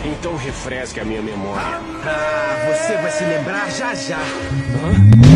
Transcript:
Então refresque a minha memória. Ah, você vai se lembrar já já.